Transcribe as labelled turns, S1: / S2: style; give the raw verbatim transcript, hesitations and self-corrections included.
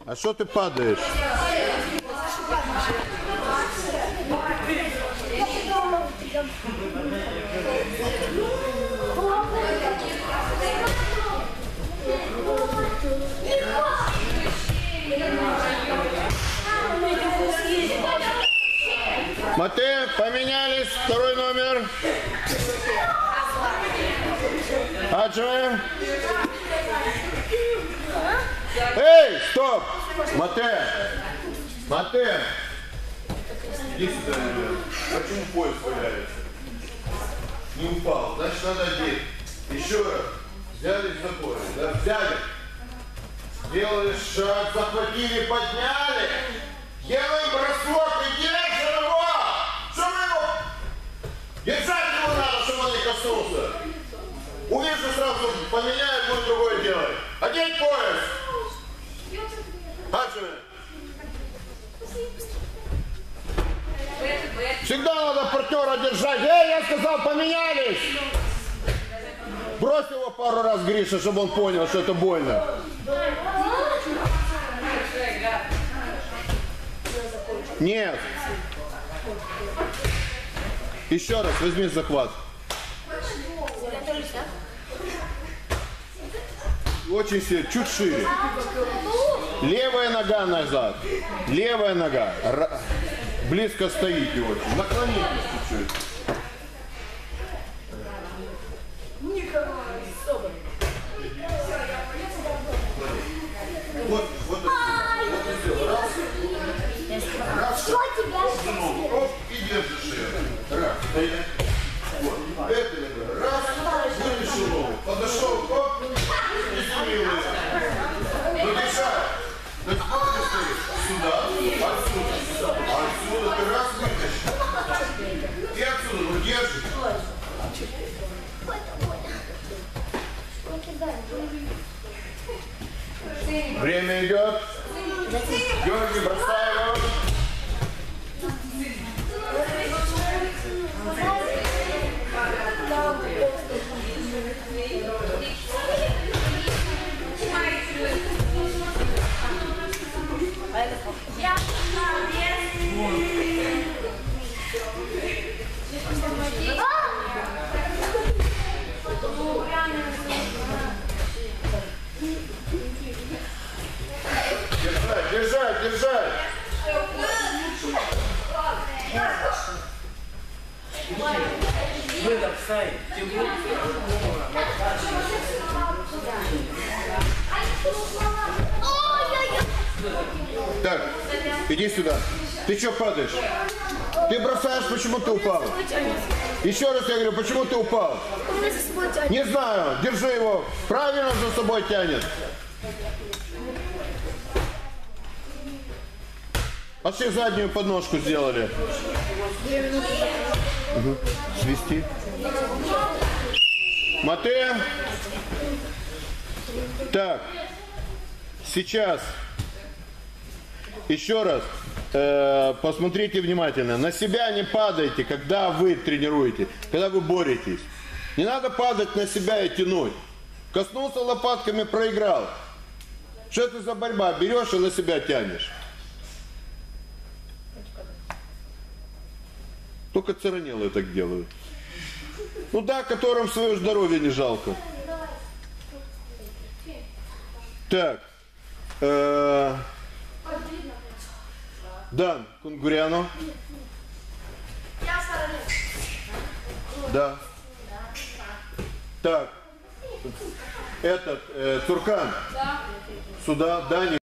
S1: А что ты падаешь? Матэ, поменялись, второй номер. Аджи. Эй, стоп! Матэ! Матэ! Иди сюда, ребят. Почему поезд валяется? Не упал, значит надо одеть. Еще раз. Взялись за поезд, да? Взяли. Сделали шаг, захватили, подняли. Делаем бросок и держим его! Чтобы его... Держать его надо, чтобы он не коснулся. Увижу сразу, поменяю, будет другое делать. Одеть пояс! Хаджи! Всегда надо партнера держать. Эй, я сказал, поменялись! Брось его пару раз, Гриша, чтобы он понял, что это больно. Нет. Еще раз, возьми захват. Очень сильно, чуть шире. Левая нога назад. Левая нога. Р... Близко стоите очень. Наклонитесь чуть-чуть. Вот, вот это. Раз. Раз. Оп, и держишь ее. Раз. Вот. Это я раз. Вытащил ногу. Подошел. Оп. Ну держать. Ну сколько ты стоишь? Сюда, отсюда. Отсюда ты раз вытащишь. И отсюда, ну держи. Время идет. Георгий, бросай его. Держать, держать, держать. Так, иди сюда. Ты что падаешь? Ты бросаешь, почему ты упал? Еще раз я говорю, почему ты упал? Не знаю, держи его. Правильно за собой тянет. Пошли заднюю подножку сделали. Угу. Свести. Матэ. Так. Сейчас. Еще раз. Э, посмотрите внимательно. На себя не падайте, когда вы тренируете, когда вы боретесь. Не надо падать на себя и тянуть. Коснулся лопатками, проиграл. Что это за борьба? Берешь и на себя тянешь. Только царанелые так делают. Ну да, которым свое здоровье не жалко. Так. Э, Дан, Кунгуряну. Да. Так. Этот, э, Туркан. Сюда, Дани.